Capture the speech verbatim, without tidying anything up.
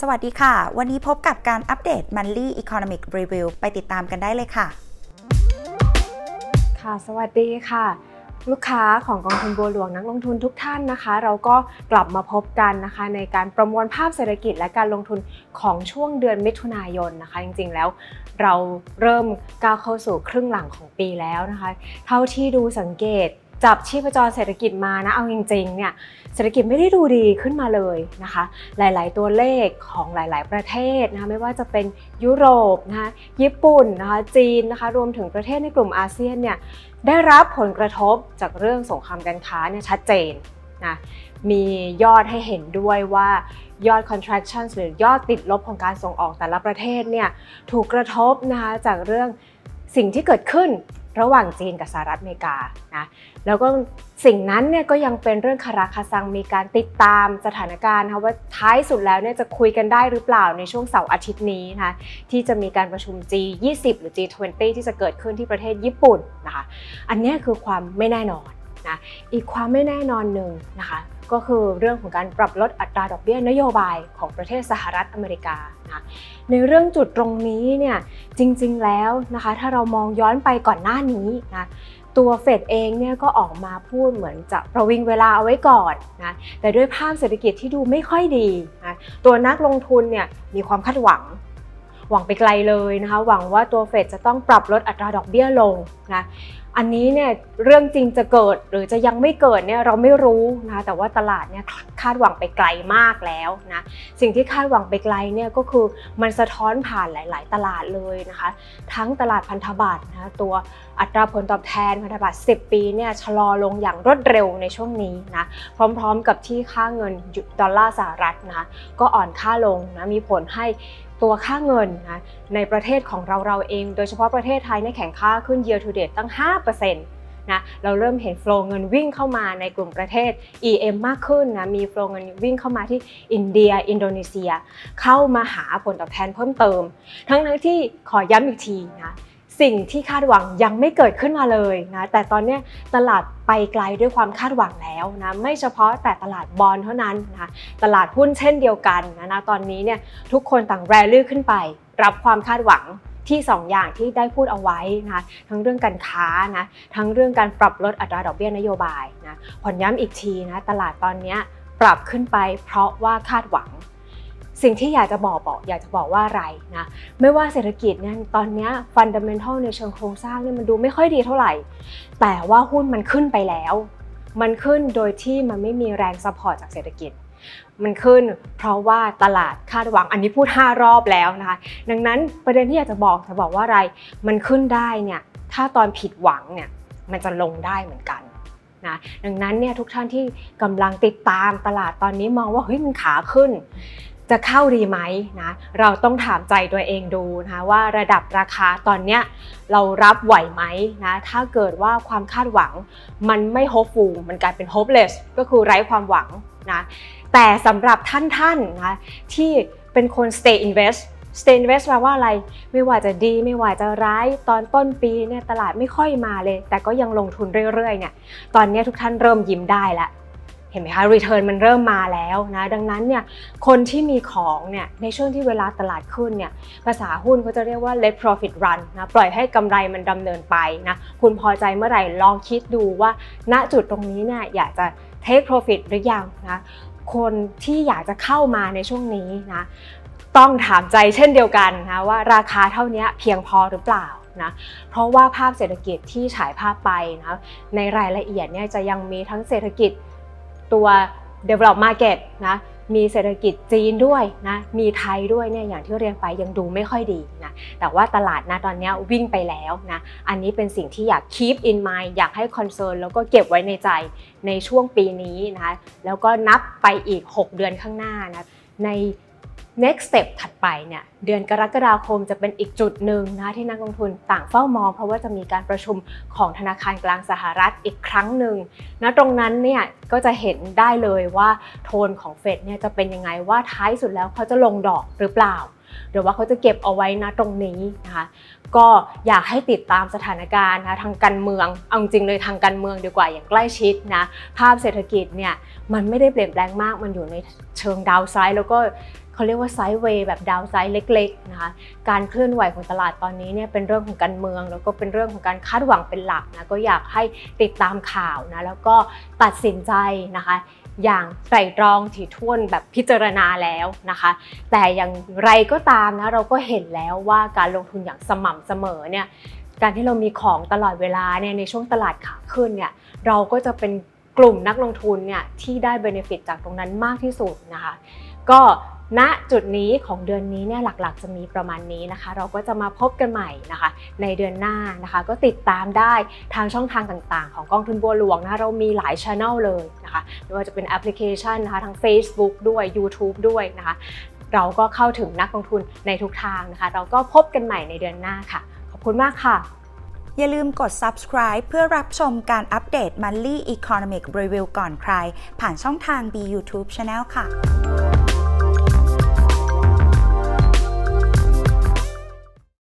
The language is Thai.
สวัสดีค่ะวันนี้พบกับการอัปเดต Monthly Economic Review ไปติดตามกันได้เลยค่ะค่ะสวัสดีค่ะลูกค้าของกองทุนบัวหลวงนักลงทุนทุกท่านนะคะเราก็กลับมาพบกันนะคะในการประมวลภาพเศรษฐกิจและการลงทุนของช่วงเดือนมิถุนายนนะคะจริงๆแล้วเราเริ่มก้าวเข้าสู่ครึ่งหลังของปีแล้วนะคะเท่าที่ดูสังเกตจับชีพจรเศรษฐกิจมานะเอาจริงๆเนี่ยเศรษฐกิจไม่ได้ดูดีขึ้นมาเลยนะคะหลายๆตัวเลขของหลายๆประเทศนะคะไม่ว่าจะเป็นยุโรปนะคะญี่ปุ่นนะคะจีนนะคะรวมถึงประเทศในกลุ่มอาเซียนเนี่ยได้รับผลกระทบจากเรื่องสงครามการค้าเนี่ยชัดเจนนะมียอดให้เห็นด้วยว่ายอด contraction หรือยอดติดลบของการส่งออกแต่ละประเทศเนี่ยถูกกระทบนะคะจากเรื่องสิ่งที่เกิดขึ้นระหว่างจีนกับสหรัฐอเมริกานะแล้วก็สิ่งนั้นเนี่ยก็ยังเป็นเรื่องคาราคาซังมีการติดตามสถานการณ์นะว่าท้ายสุดแล้วเนี่ยจะคุยกันได้หรือเปล่าในช่วงเสาร์อาทิตย์นี้นะคะที่จะมีการประชุม จี ยี่สิบ หรือ จี ยี่สิบ ที่จะเกิดขึ้นที่ประเทศญี่ปุ่นนะคะอันนี้คือความไม่แน่นอนนะอีกความไม่แน่นอนหนึ่งนะคะก็คือเรื่องของการปรับลดอัตราดอกเบี้ยนโยบายของประเทศสหรัฐอเมริกานะในเรื่องจุดตรงนี้เนี่ยจริงๆแล้วนะคะถ้าเรามองย้อนไปก่อนหน้านี้นะตัวเฟดเองเนี่ยก็ออกมาพูดเหมือนจะประวิงเวลาเอาไว้ก่อนนะแต่ด้วยภาพเศรษฐกิจที่ดูไม่ค่อยดีนะตัวนักลงทุนเนี่ยมีความคาดหวังหวังไปไกลเลยนะคะหวังว่าตัวเฟดจะต้องปรับลดอัตราดอกเบี้ยลงนะอันนี้เนี่ยเรื่องจริงจะเกิดหรือจะยังไม่เกิดเนี่ยเราไม่รู้นะแต่ว่าตลาดเนี่ยคาดหวังไปไกลมากแล้วนะสิ่งที่คาดหวังไปไกลเนี่ยก็คือมันสะท้อนผ่านหลายๆตลาดเลยนะคะทั้งตลาดพันธบัตรนะตัวอัตราผลตอบแทนพันธบัตรสิบปีเนี่ยชะลอลงอย่างรวดเร็วในช่วงนี้นะพร้อมๆกับที่ค่าเงินดอลลาร์สหรัฐนะก็อ่อนค่าลงนะมีผลให้ตัวค่าเงินนะในประเทศของเราเราเองโดยเฉพาะประเทศไทยเนี่ยแข็งค่าขึ้น year to date ตั้ง ห้าเปอร์เซ็นต์ นะเราเริ่มเห็น flow เงินวิ่งเข้ามาในกลุ่มประเทศ อี เอ็ม มากขึ้นนะมี flow เงินวิ่งเข้ามาที่อินเดียอินโดนีเซียเข้ามาหาผลตอบแทนเพิ่มเติมทั้งนั้นที่ขอย้ำอีกทีนะสิ่งที่คาดหวังยังไม่เกิดขึ้นมาเลยนะแต่ตอนนี้ตลาดไปไกลด้วยความคาดหวังแล้วนะไม่เฉพาะแต่ตลาดบอนด์เท่านั้นนะตลาดหุ้นเช่นเดียวกันนะนะตอนนี้เนี่ยทุกคนต่างแรลลี่ขึ้นไปรับความคาดหวังที่สองอย่างที่ได้พูดเอาไว้นะทั้งเรื่องการค้านะทั้งเรื่องการปรับลดอัตราดอกเบี้ยนโยบายนะผ่อนย้ำอีกทีนะตลาดตอนนี้ปรับขึ้นไปเพราะว่าคาดหวังสิ่งที่อยากจะบอกบอกอยากจะบอกว่าอะไรนะไม่ว่าเศรษฐกิจเนี่ยตอนนี้ฟันดัมเมนทัลในเชิงโครงสร้างเนี่ยมันดูไม่ค่อยดีเท่าไหร่แต่ว่าหุ้นมันขึ้นไปแล้วมันขึ้นโดยที่มันไม่มีแรงซัพพอร์ตจากเศรษฐกิจมันขึ้นเพราะว่าตลาดคาดหวังอันนี้พูดห้ารอบแล้วนะคะดังนั้นประเด็นที่อยากจะบอกจะบอกว่าอะไรมันขึ้นได้เนี่ยถ้าตอนผิดหวังเนี่ยมันจะลงได้เหมือนกันนะดังนั้นเนี่ยทุกท่านที่กำลังติดตามตลาดตอนนี้มองว่าเฮ้ยมันขาขึ้นจะเข้าดีไหมนะเราต้องถามใจตัวเองดูนะคะว่าระดับราคาตอนเนี้ยเรารับไหวไหมนะถ้าเกิดว่าความคาดหวังมันไม่ hopeful มันกลายเป็น hopeless ก็คือไร้ความหวังนะแต่สำหรับท่านๆนะที่เป็นคน stay invest stay invest แปลว่าอะไรไม่ว่าจะดีไม่ว่าจะร้ายตอนต้นปีเนี่ยตลาดไม่ค่อยมาเลยแต่ก็ยังลงทุนเรื่อยๆเนี่ยตอนนี้ทุกท่านเริ่มยิ้มได้แล้วเห็นไหมคะ return มันเริ่มมาแล้วนะดังนั้นเนี่ยคนที่มีของเนี่ยในช่วงที่เวลาตลาดขึ้นเนี่ยภาษาหุ้นเขาจะเรียกว่า let profit run นะปล่อยให้กำไรมันดำเนินไปนะคุณพอใจเมื่อไหร่ลองคิดดูว่าณจุดตรงนี้เนี่ยอยากจะ take profit หรือยังนะคนที่อยากจะเข้ามาในช่วงนี้นะต้องถามใจเช่นเดียวกันนะว่าราคาเท่านี้เพียงพอหรือเปล่านะเพราะว่าภาพเศรษฐกิจที่ฉายภาพไปนะในรายละเอียดเนี่ยจะยังมีทั้งเศรษฐกิจตัว develop market นะมีเศรษฐกิจจีนด้วยนะมีไทยด้วยเนี่ยอย่างที่เรียนไปยังดูไม่ค่อยดีนะแต่ว่าตลาดนะตอนนี้วิ่งไปแล้วนะอันนี้เป็นสิ่งที่อยาก keep in mind อยากให้ concern แล้วก็เก็บไว้ในใจในช่วงปีนี้นะคะแล้วก็นับไปอีกหกเดือนข้างหน้านะใน next step ถัดไปเนี่ยเดือนกรกฎาคมจะเป็นอีกจุดหนึ่งนะที่นักลงทุนต่างเฝ้ามองเพราะว่าจะมีการประชุมของธนาคารกลางสหรัฐอีกครั้งหนึ่งนะตรงนั้นเนี่ยก็จะเห็นได้เลยว่าโทนของเฟดเนี่ยจะเป็นยังไงว่าท้ายสุดแล้วเขาจะลงดอกหรือเปล่าหรือว่าเขาจะเก็บเอาไว้นะตรงนี้นะคะก็อยากให้ติดตามสถานการณ์นะทางการเมืองเอาจริงเลยทางการเมืองดีกว่าอย่างใกล้ชิดนะภาพเศรษฐกิจเนี่ยมันไม่ได้เปลี่ยนแปลงมากมันอยู่ในเชิงดาวไซด์แล้วก็เขาเรียกว่าไซด์เวย์แบบดาวไซด์เล็กๆนะคะการเคลื่อนไหวของตลาดตอนนี้เนี่ยเป็นเรื่องของการเมืองแล้วก็เป็นเรื่องของการคาดหวังเป็นหลักนะก็อยากให้ติดตามข่าวนะแล้วก็ตัดสินใจนะคะอย่างไตร่ตรองถี่ถ้วนแบบพิจารณาแล้วนะคะแต่อย่างไรก็ตามนะเราก็เห็นแล้วว่าการลงทุนอย่างสม่ำเสมอเนี่ยการที่เรามีของตลอดเวลาเนี่ยในช่วงตลาดขาขึ้นเนี่ยเราก็จะเป็นกลุ่มนักลงทุนเนี่ยที่ได้เบเนฟิตจากตรงนั้นมากที่สุดนะคะก็ณจุดนี้ของเดือนนี้เนี่ยหลักๆจะมีประมาณนี้นะคะเราก็จะมาพบกันใหม่นะคะในเดือนหน้านะคะก็ติดตามได้ทางช่องทางต่างๆของกองทุนบัวหลวงนะเรามีหลาย channel เลยนะคะไม่ว่าจะเป็นแอปพลิเคชันนะคะทั้ง Facebook ด้วย YouTube ด้วยนะคะเราก็เข้าถึงนักลงทุนในทุกทางนะคะเราก็พบกันใหม่ในเดือนหน้าค่ะขอบคุณมากค่ะอย่าลืมกด subscribe เพื่อรับชมการอัปเดต Monthly Economic Review ก่อนใครผ่านช่องทาง บี YouTube Channel ค่ะ